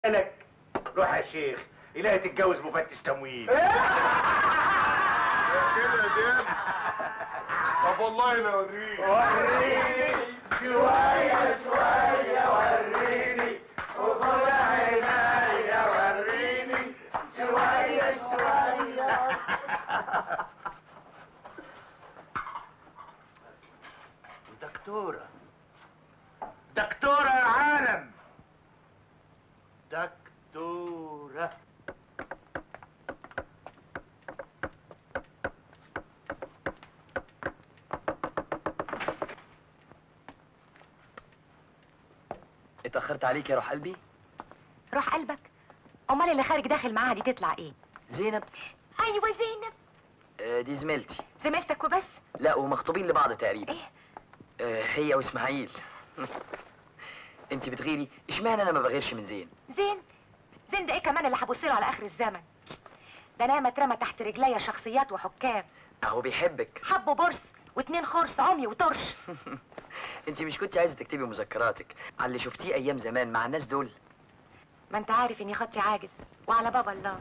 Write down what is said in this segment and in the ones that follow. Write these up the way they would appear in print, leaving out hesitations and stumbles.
لك روح يا شيخ، إلهي تتجوز مفتش تموين. كده يا دياب. طب والله لا وريني شوية شوية، وريني وخد عينيا، وريني شوية شوية. دكتورة دكتورة يا عالم، دكتورة. اتأخرت عليك يا روح قلبي؟ روح قلبك؟ امال اللي خارج داخل معاها دي تطلع ايه؟ زينب. ايوه زينب. دي زميلتي. زميلتك وبس؟ لا، ومخطوبين لبعض تقريبا. ايه؟ هي واسماعيل. انت بتغيري؟ اشمعنى انا ما بغيرش من زين؟ زين ده ايه كمان اللي هبصله على اخر الزمن؟ ده انا اترمى تحت رجليا شخصيات وحكام. اهو بيحبك. حبه برص واتنين خرص عمي وطرش. انت مش كنت عايزه تكتبي مذكراتك على اللي شفتيه ايام زمان مع الناس دول؟ ما انت عارف اني خطي عاجز وعلى بابا الله.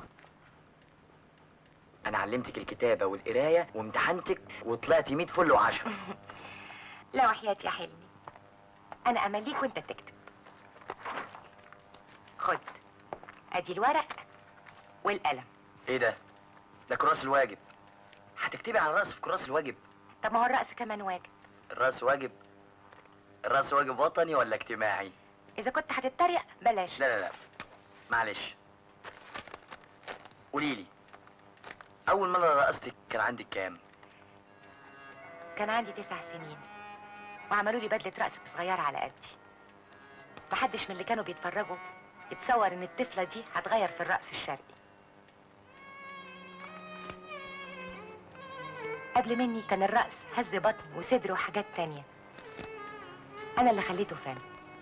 انا علمتك الكتابه والقرايه وامتحنتك وطلعتي 100 فل و10. لا وحياتي يا حلمي، انا امليك وانت تكتب. خد ادي الورق والقلم. ايه ده؟ ده كراس الواجب. هتكتبي على الراس في كراس الواجب؟ طب ما هو الرأس كمان واجب. الراس واجب؟ الراس واجب وطني ولا اجتماعي؟ اذا كنت هتتريق بلاش. لا لا لا معلش. قوليلي، اول مره رقصتك كان عندك كام؟ كان عندي 9 سنين وعملوا لي بدله رقص صغيره على قدي. محدش من اللي كانوا بيتفرجوا اتصور ان الطفله دي هتغير في الرقص الشرقي. قبل مني كان الرقص هز بطن وصدر وحاجات تانية، انا اللي خليته فن.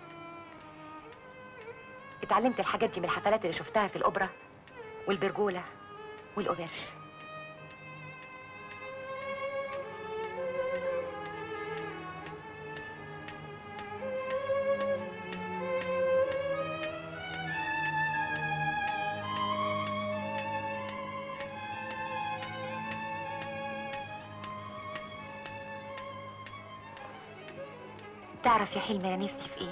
اتعلمت الحاجات دي من الحفلات اللي شفتها في الاوبرا والبرجوله والاوبرش. تعرف يا حلمي انا نفسي في ايه؟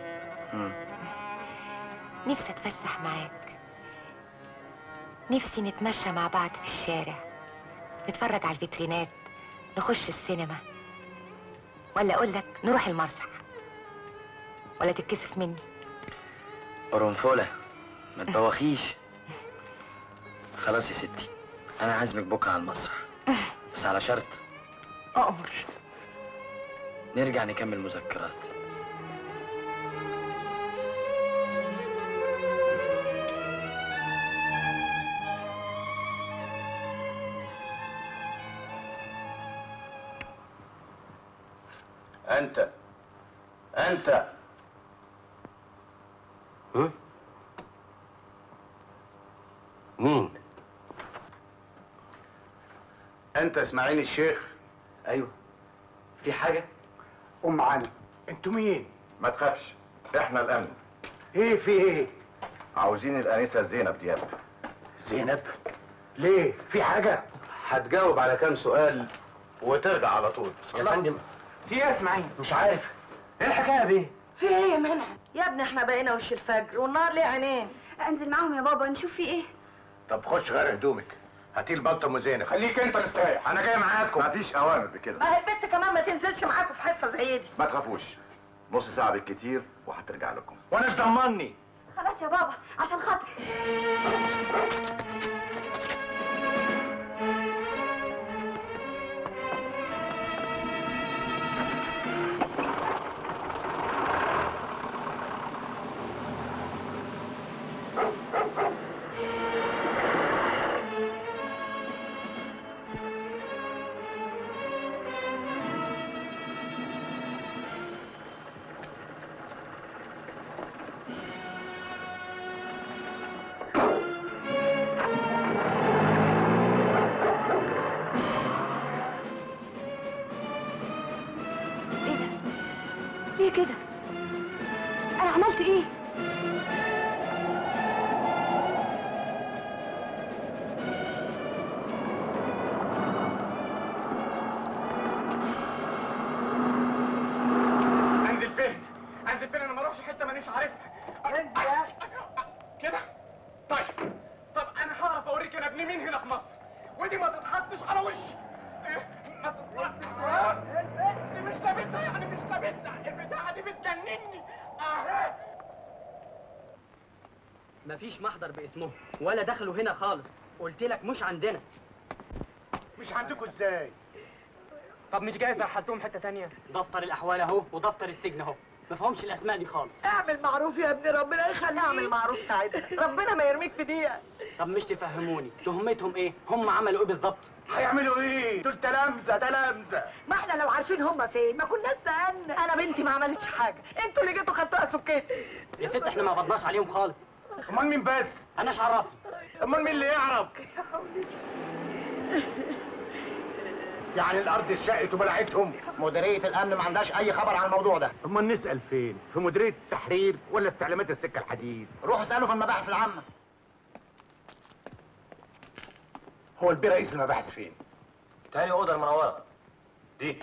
نفسي اتفسح معاك، نفسي نتمشى مع بعض في الشارع، نتفرج على الفيترينات، نخش السينما، ولا اقول لك نروح المسرح، ولا تتكسف مني؟ قرنفله ما تبوخيش. خلاص يا ستي، انا عازمك بكره على المسرح، بس على شرط. اؤمر. نرجع نكمل مذكرات. انت مين؟ انت اسماعيل الشيخ؟ ايوه. في حاجه؟ قوم معانا. انتوا مين؟ ما تخافش، احنا الامن. ايه في ايه؟ عاوزين الانسه زينب دياب. زينب؟ ليه؟ في حاجه؟ هتجاوب على كام سؤال وترجع على طول. يا فندم. في ايه يا اسماعيل؟ مش عارف ايه الحكايه دي؟ في ايه يا منى؟ يا ابني احنا بقينا وش الفجر والنهار ليه عينين. انزل معاهم يا بابا نشوف في ايه. طب خش غير هدومك، هاتي البلطو ام زينب. خليك انت مستريح، انا جاي معاكم. مفيش اوامر بكده. ما هي البت كمان ما تنزلش معاكم في حصه زي دي. ما تخافوش، نص ساعه بالكتير وهترجع لكم. وانا ايش ضمني؟ خلاص يا بابا عشان خاطري. ليه كده؟ انا عملت ايه؟ مفيش محضر باسمهم ولا دخلوا هنا خالص. قلت لك مش عندنا. مش عندكم ازاي؟ طب مش جايز رحلتهم حته تانية؟ دفتر الاحوال اهو ودفتر السجن اهو، ما فهمش الاسماء دي خالص. اعمل معروف يا ابني، ربنا يخليك. اعمل معروف ساعتها، ربنا ما يرميك في دقيقه. طب مش تفهموني تهمتهم ايه؟ هم عملوا ايه بالظبط؟ هيعملوا ايه؟ دول تلامذه. ما احنا لو عارفين هم فين ما كناش سالنا. انا بنتي ما عملتش حاجه، انتوا اللي جيتوا خدتوها سكتي. يا ست احنا ما قبضناش عليهم خالص. امال مين بس؟ اناش عرفني. امال مين اللي يعرف؟ يعني الارض اتشقت وبلعتهم؟ مديريه الامن ما عندهاش اي خبر عن الموضوع ده. امال نسال فين؟ في مديريه التحرير ولا استعلامات السكه الحديد؟ روحوا اسالوا في المباحث العامه. هو البيه رئيس المباحث فين؟ تاني اوضه المنوره دي.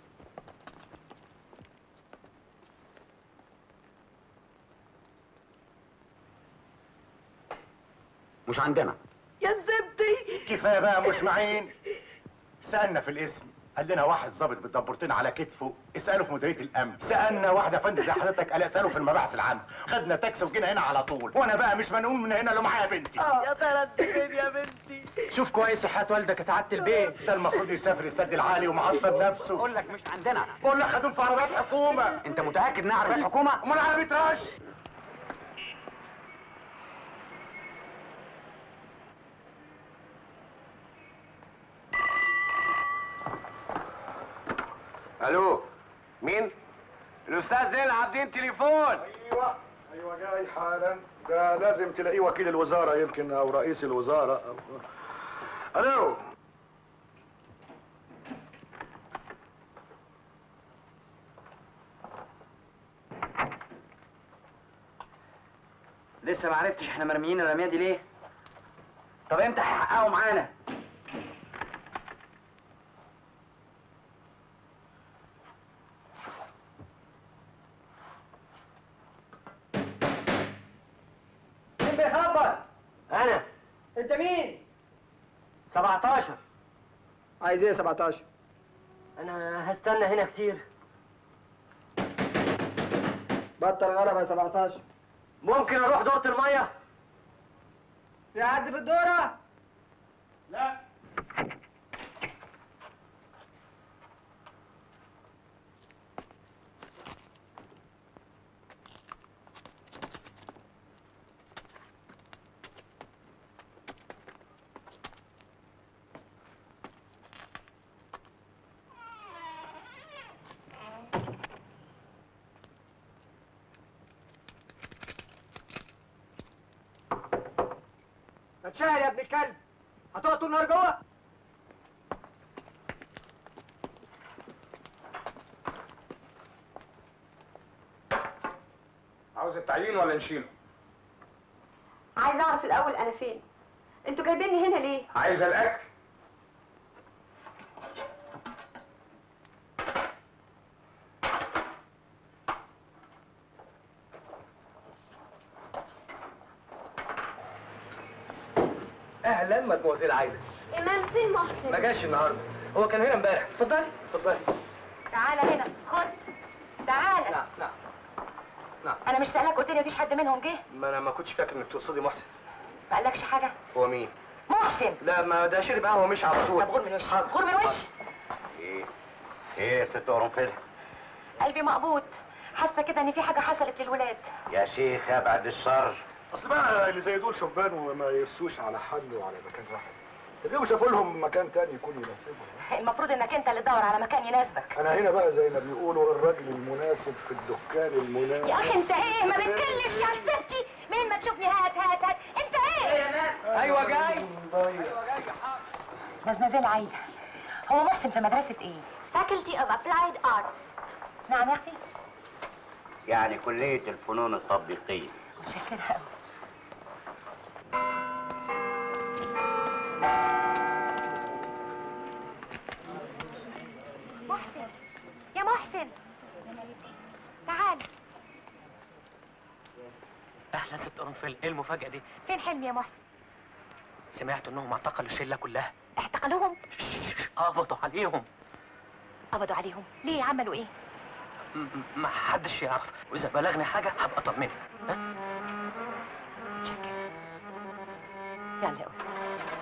مش عندنا. يا زبدي كفايه بقى مش معين. سالنا في الاسم قال لنا واحد ظابط بالدبورتين على كتفه، اساله في مديريه الامن. سالنا واحده فندم زي حضرتك قال اساله في المباحث العامه. خدنا تاكسي وجينا هنا على طول، وانا بقى مش منقول من هنا لو معايا بنتي. يا ترى انت فين يا بنتي؟ شوف كويس صحة والدك يا سعاده البيه. ده المفروض يسافر السد العالي ومعطل نفسه. بقول لك مش عندنا. بقول لك خدوم في عربيات حكومه. انت متاكد انها عربيات حكومه؟ امال عربيه رش؟ الو، مين؟ الاستاذ زين العابدين تليفون. ايوه جاي حالا. ده لازم تلاقيه وكيل الوزاره يمكن او رئيس الوزاره الو. لسه ما عرفتش احنا مرميين الرميه دي ليه؟ طب امتى هيحققوا معانا؟ مين بيخبط؟ انا. انت مين؟ 17. عايز ايه 17؟ انا هستنى هنا كتير. بطل غلبة يا 17. ممكن اروح دورة المية؟ في حد في الدورة؟ لا. اتشهر يا ابن الكلب. هتقعد طول النهار جوه؟ عاوز التعيين ولا نشيله؟ عايزه اعرف الاول انا فين. انتوا جايبيني هنا ليه؟ عايزه الاكل؟ اهلا مدموزيل عايده. ايمان فين محسن؟ ما جاش النهارده، هو كان هنا امبارح. اتفضلي اتفضلي. تعالى هنا خد. تعالى. نعم نعم نعم. انا مش سألك قلت لي مفيش حد منهم جه؟ ما انا ما كنتش فاكر انك تقصدي محسن. ما قالكش حاجه؟ هو مين؟ محسن. لا ما ده شرب قهوه مش على طول. طب غور من وشي، غور من وشي. ايه يا ست قرنفل؟ قلبي مقبوض، حاسه كده ان في حاجه حصلت للولاد. يا شيخ ابعد الشر. اصل بقى اللي زي دول شبان وما يرسوش على حل وعلى مكان واحد. اليوم شافوا لهم مكان تاني يكون يناسبهم. المفروض انك انت اللي تدور على مكان يناسبك. انا هنا بقى زي ما بيقولوا الراجل المناسب في الدكان المناسب. يا اخي انت ايه ما بتكلش يا ستي؟ منين ما تشوفني هات هات هات. انت ايه؟ ايوه جاي. مزمزيل عايده، هو محسن في مدرسه ايه؟ Faculty of Applied Arts. نعم يا اختي. يعني كليه الفنون التطبيقيه. متشكره قوي. محسن يا محسن تعال. اهلا ست قرنفل، ايه المفاجأة دي؟ فين حلمي يا محسن؟ سمعت انهم اعتقلوا الشلة كلها. اعتقلوهم؟ قبضوا عليهم. قبضوا عليهم؟ ليه عملوا ايه؟ ما حدش يعرف، واذا بلغني حاجة هبقى اطمنك. ها؟ متشكره. يلا يا أستاذ.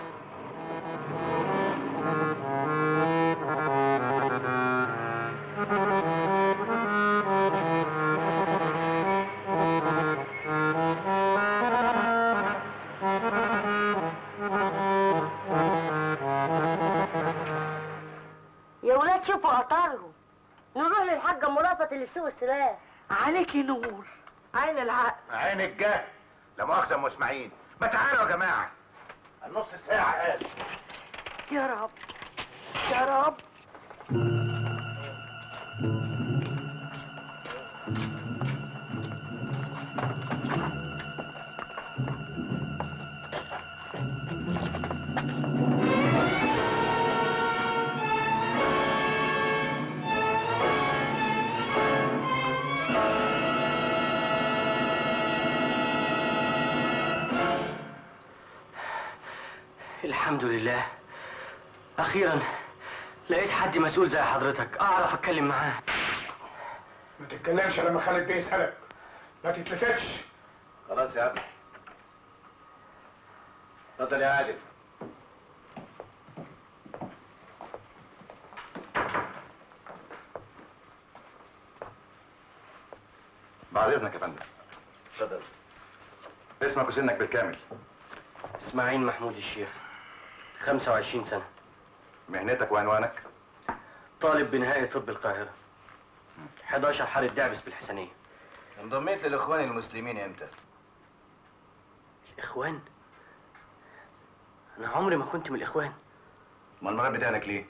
يا ولاد شوفوا قطرهم، نروح للحاجة مرافت اللي سوق السلاح. عليكي نور. عين العقل. عين الجهل. لا مؤاخذة يا ام اسماعيل، ما تعالوا يا جماعة. النص ساعة قال. يا رب يا رب. الحمد لله، أخيرا لقيت حد مسؤول زي حضرتك أعرف أتكلم معاه. ما تتكلمش لما خالد بيسألك، ما تتلفتش. خلاص يا عادل. اتفضل يا عادل. بعد اذنك يا فندم. اتفضل. اسمك وسنك بالكامل؟ إسماعيل محمود الشيخ، 25 سنة. مهنتك وعنوانك؟ طالب بنهائي طب القاهرة، 11 حارة دعبس بالحسنية. انضميت للاخوان المسلمين امتى؟ الإخوان؟ أنا عمري ما كنت من الإخوان. امال المربي دقنك ليه؟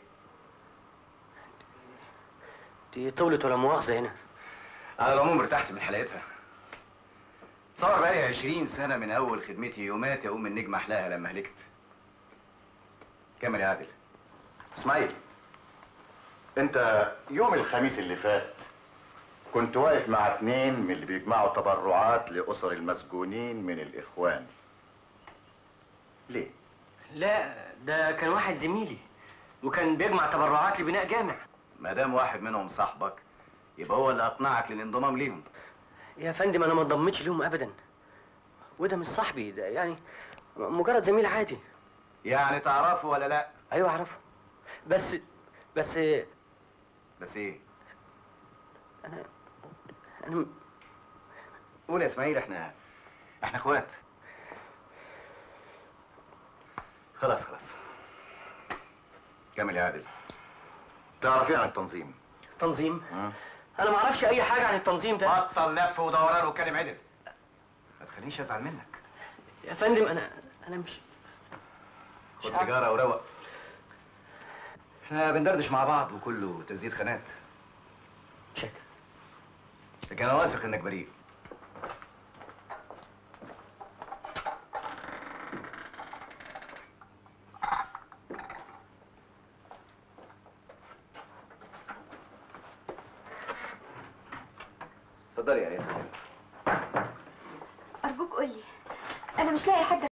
دي طولت ولا مؤاخذة هنا. على العموم ارتحت من حلقتها. تصور بقالي 20 سنة من أول خدمتي يومات يقوم النجم أحلاها لما هلكت. كمل يا عادل. اسماعيل، انت يوم الخميس اللي فات كنت واقف مع 2 من اللي بيجمعوا تبرعات لأسر المسجونين من الإخوان. ليه؟ لا، ده كان واحد زميلي وكان بيجمع تبرعات لبناء جامع. ما دام واحد منهم صاحبك يبقى هو اللي أقنعك للانضمام ليهم. يا فندم أنا ما انضمتش ليهم أبدا، وده مش صاحبي، ده يعني مجرد زميل عادي. يعني تعرفه ولا لا؟ أيوه أعرفه، بس بس إيه؟ أنا قول يا إسماعيل، إحنا إخوات. خلاص. كمل يا عادل. تعرف ايه عن التنظيم؟ تنظيم؟ أنا ما أعرفش أي حاجة عن التنظيم ده. بطل لف ودوران وكلم عدل. ما تخلينيش أزعل منك. يا فندم أنا مش خد سيجارة وروق. احنا بندردش مع بعض وكله تزييد خانات. شكرا. لكن أنا واثق إنك بريء. اتفضلي يا أنسة. أرجوك قولي، أنا مش لاقي حد